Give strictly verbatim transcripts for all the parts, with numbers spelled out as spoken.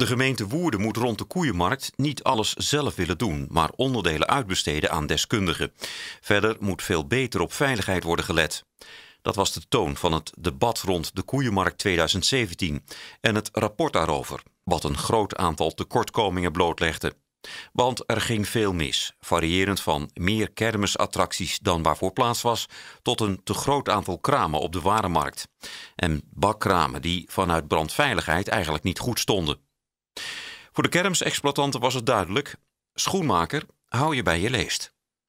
De gemeente Woerden moet rond de koeienmarkt niet alles zelf willen doen, maar onderdelen uitbesteden aan deskundigen. Verder moet veel beter op veiligheid worden gelet. Dat was de toon van het debat rond de koeienmarkt tweeduizend zeventien en het rapport daarover, wat een groot aantal tekortkomingen blootlegde. Want er ging veel mis, variërend van meer kermisattracties dan waarvoor plaats was, tot een te groot aantal kramen op de warenmarkt. En bakkramen die vanuit brandveiligheid eigenlijk niet goed stonden. Voor de kermisexploitanten was het duidelijk: schoenmaker, hou je bij je leest.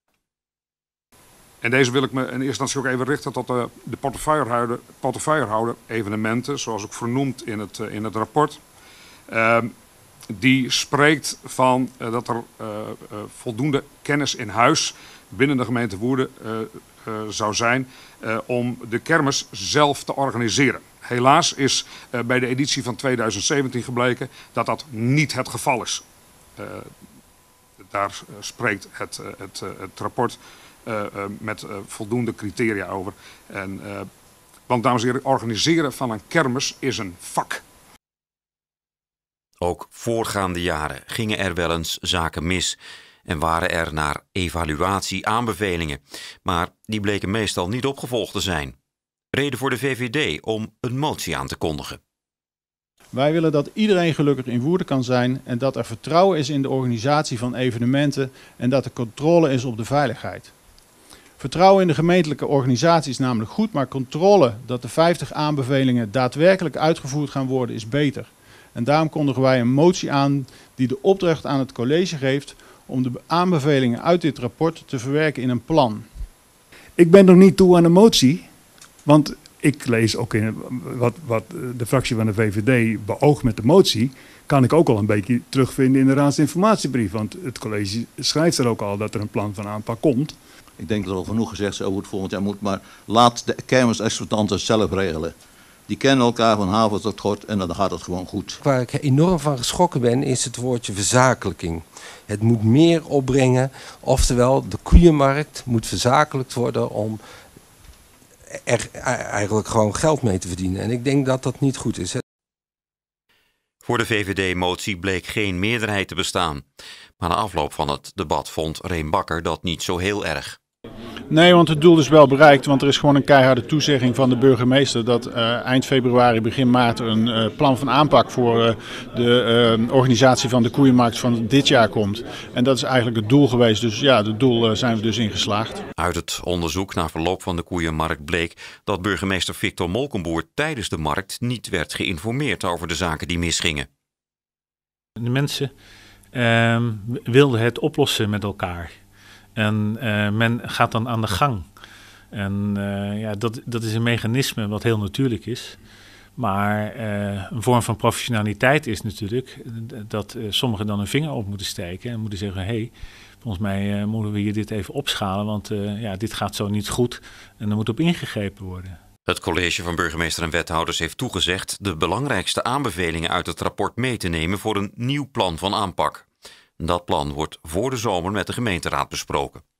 En deze wil ik me in eerste instantie ook even richten tot de, de portefeuillehouder, portefeuillehouder evenementen, zoals ook vernoemd in het, in het rapport. Uh, die spreekt van uh, dat er uh, uh, voldoende kennis in huis binnen de gemeente Woerden uh, uh, zou zijn uh, om de kermis zelf te organiseren. Helaas is uh, bij de editie van tweeduizend zeventien gebleken dat dat niet het geval is. Uh, daar uh, spreekt het, uh, het, uh, het rapport uh, uh, met uh, voldoende criteria over. En, uh, want dames en heren, organiseren van een kermis is een vak. Ook voorgaande jaren gingen er wel eens zaken mis en waren er naar evaluatie aanbevelingen, maar die bleken meestal niet opgevolgd te zijn. Reden voor de V V D om een motie aan te kondigen. Wij willen dat iedereen gelukkig in Woerden kan zijn en dat er vertrouwen is in de organisatie van evenementen en dat er controle is op de veiligheid. Vertrouwen in de gemeentelijke organisatie is namelijk goed, maar controle dat de vijftig aanbevelingen daadwerkelijk uitgevoerd gaan worden is beter. En daarom kondigen wij een motie aan die de opdracht aan het college geeft om de aanbevelingen uit dit rapport te verwerken in een plan. Ik ben nog niet toe aan een motie, want ik lees ook in wat, wat de fractie van de V V D beoogt met de motie, kan ik ook al een beetje terugvinden in de raadsinformatiebrief. Want het college schrijft er ook al dat er een plan van aanpak komt. Ik denk dat er al genoeg gezegd is over hoe het volgend jaar moet, maar laat de kermisexploitanten zelf regelen. Die kennen elkaar van haven tot gort en dan gaat het gewoon goed. Waar ik enorm van geschrokken ben is het woordje verzakelijking. Het moet meer opbrengen, oftewel de koeienmarkt moet verzakelijkt worden om er eigenlijk gewoon geld mee te verdienen. En ik denk dat dat niet goed is. Hè? Voor de V V D-motie bleek geen meerderheid te bestaan. Maar na afloop van het debat vond Reem Bakker dat niet zo heel erg. Nee, want het doel is wel bereikt, want er is gewoon een keiharde toezegging van de burgemeester dat uh, eind februari, begin maart een uh, plan van aanpak voor uh, de uh, organisatie van de koeienmarkt van dit jaar komt. En dat is eigenlijk het doel geweest, dus ja, het doel uh, zijn we dus in geslaagd. Uit het onderzoek naar verloop van de koeienmarkt bleek dat burgemeester Victor Molkenboer tijdens de markt niet werd geïnformeerd over de zaken die misgingen. De mensen uh, wilden het oplossen met elkaar. En uh, men gaat dan aan de gang. En uh, ja, dat, dat is een mechanisme wat heel natuurlijk is. Maar uh, een vorm van professionaliteit is natuurlijk dat uh, sommigen dan een vinger op moeten steken. En moeten zeggen, hé, hey, volgens mij uh, moeten we hier dit even opschalen. Want uh, ja, dit gaat zo niet goed en er moet op ingegrepen worden. Het college van burgemeester en wethouders heeft toegezegd de belangrijkste aanbevelingen uit het rapport mee te nemen voor een nieuw plan van aanpak. Dat plan wordt voor de zomer met de gemeenteraad besproken.